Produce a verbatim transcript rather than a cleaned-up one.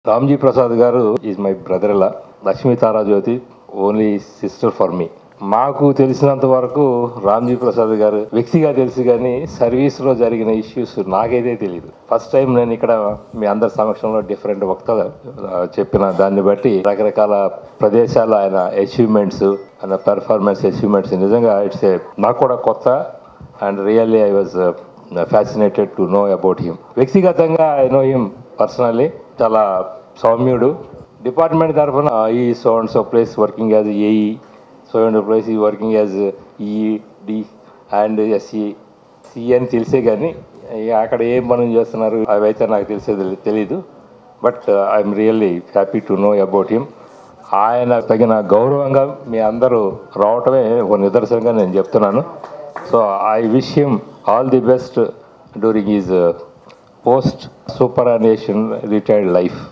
రామ్జీ ప్రసాద్ గారు is my brother law. Lakshmi Tarajyothi only sister for me. మాకు తెలిసినంత వరకు రామ్జీ ప్రసాద్ గారు వ్యక్తిగా తెలుసు కానీ సర్వీస్లో జరిగిన ఇష్యూస్ నాకైతే తెలియదు. ఫస్ట్ టైం నేను ఇక్కడ మీ అందరి సమక్షంలో డిఫరెంట్ వక్తలు చెప్పిన దాన్ని బట్టి రకరకాల ప్రదేశాలు ఆయన అచీవ్మెంట్స్, ఆయన పెర్ఫార్మెన్స్ అచీవ్మెంట్స్ నిజంగా ఇట్స్ ఏ నాకు కూడా కొత్త. And really I was fascinated to know about him. వ్యక్తిగతంగా ఐ నో హిమ్ పర్సనల్లీ. చాలా సౌమ్యుడు. డిపార్ట్మెంట్ తరఫున ఈ so and so place working as A E, so and place ఈ working as E E D and S E C అని తెలిసే కానీ అక్కడ ఏం పనులు చేస్తున్నారు అవైతే నాకు తెలిసేది తెలీదు. But I'm really happy to know about him. ఆయన తగిన గౌరవంగా మీ అందరూ రావటమే ఒక నిదర్శనంగా నేను చెప్తున్నాను. So I wish him all the best during his post superannuation retired life.